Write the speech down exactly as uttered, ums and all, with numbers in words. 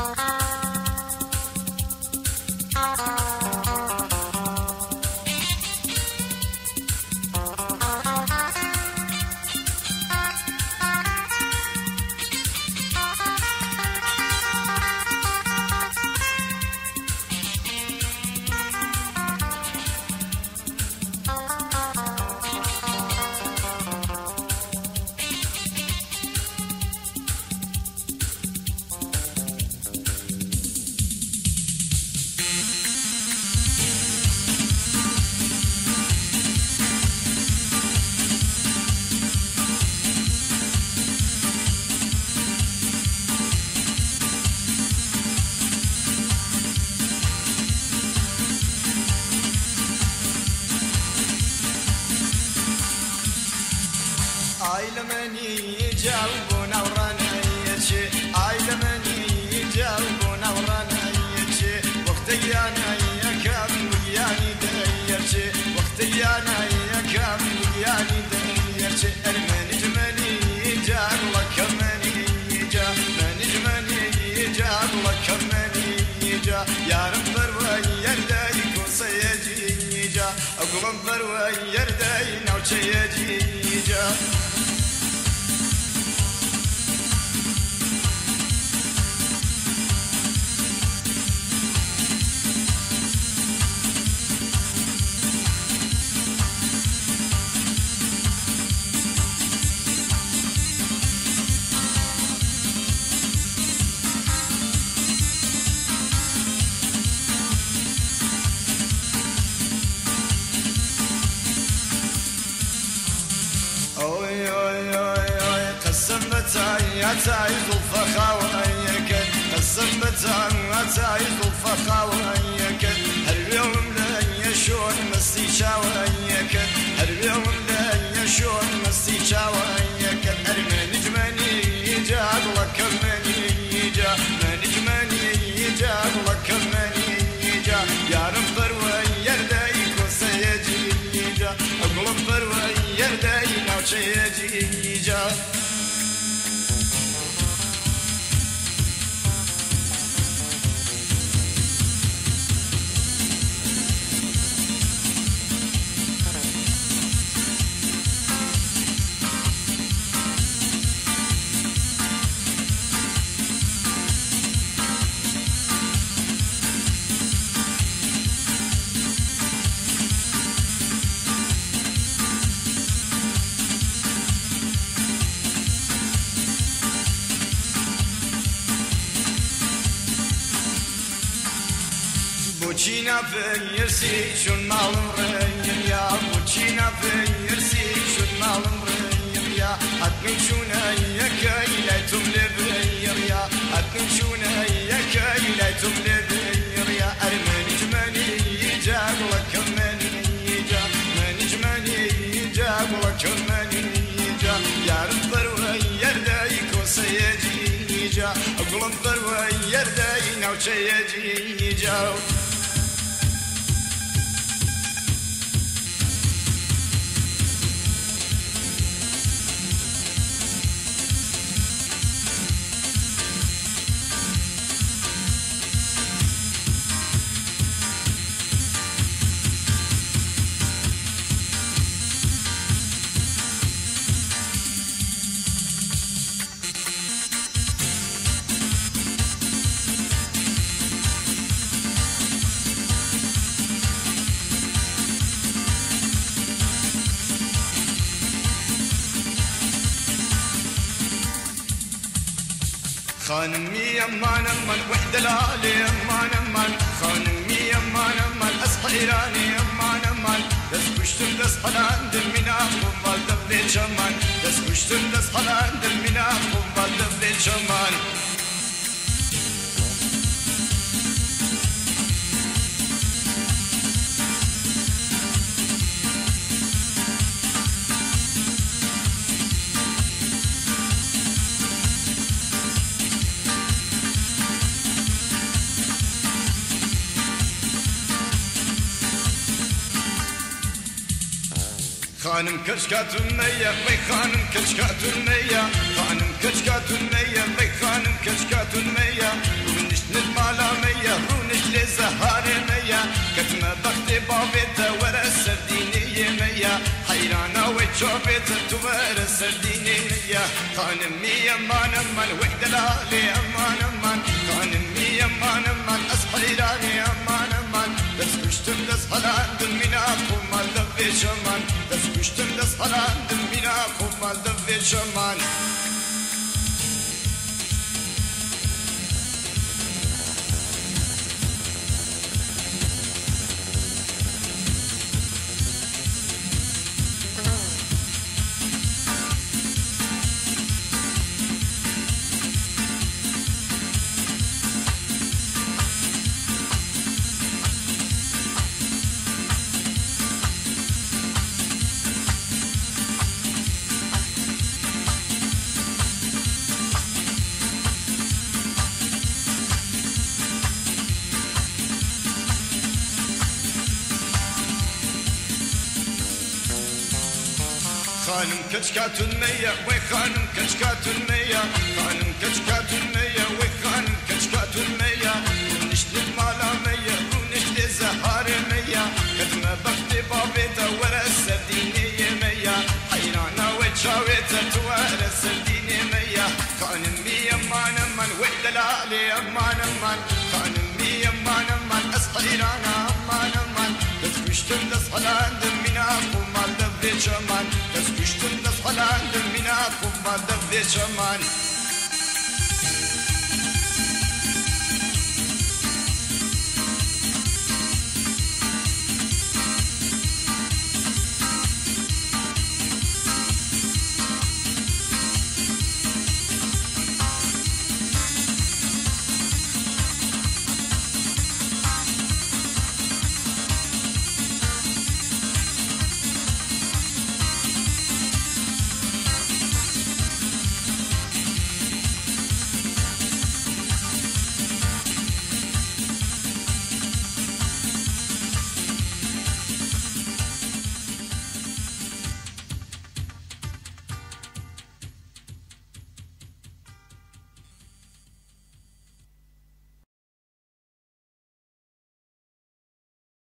عتايز الفخاويك قسم بتان عتايز الفخاويك هاليوم لا يشون مستي شاويك هاليوم لا يشون مستي شاويك ارمني جماني جاب لك مني جا مني جماني جاب لك مني جا يا رب بروي يردايك وسيجي جا اقلب بروي يرداي نوشيجي جا Bucina verirsi şun malım reyim ya Bucina verirsi şun malım reyim ya Atmin şuna yekaylaytum lebeyir ya Atmin şuna yekaylaytum lebeyir ya Ermeni cmeni yiyecek lakum meni yiyecek Meni cmeni yiyecek lakum meni yiyecek Yarın barvay yerde yikosa yiyecek Aklım barvay yerde inavçe yiyecek خانمي امان امان وحده العالي امان امان خانمي امان امان اسحيراني امان امان دس كشتم دس حلان دل منا قبال دبل شمان دس كشتم دس حلان دل منا قبال دبل شمان خانم کچکاتون میا وی خانم کچکاتون میا خانم کچکاتون میا وی خانم کچکاتون میا گوندش ميا رونش لزهار ميا كتم بخت بابت ورا السرديني ميا حيرانا وجوبت توار السرديني ميا خانم ميا مان من وحد لالي امان من خانم ميا مان من اسحيراني امان من دس كشتم دس حلاند منا قوم دفي شمان دس كشتم دس حلاند منا قوم دفي شمان خانم كشكات المية وي خانم كشكات المية خانم كشكات المية وي خانم كشكات المية ونشتي مالا مية ونشتي زهار مية كتم بختي بابيتا ورا السردينية مية حيرانا وجاويتا توارا السردينية مية خانم مية مانا من وحدة لالي أمانا من خانم مية مانا من أسحيرانا أمانا من تسكشتم دسحلان دمينا قوم دفي شمان تسكشتم دسحلان دمينا قوم دفي شمان